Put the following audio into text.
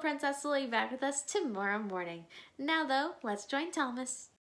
Princess will be back with us tomorrow morning. Now though, let's join Thomas.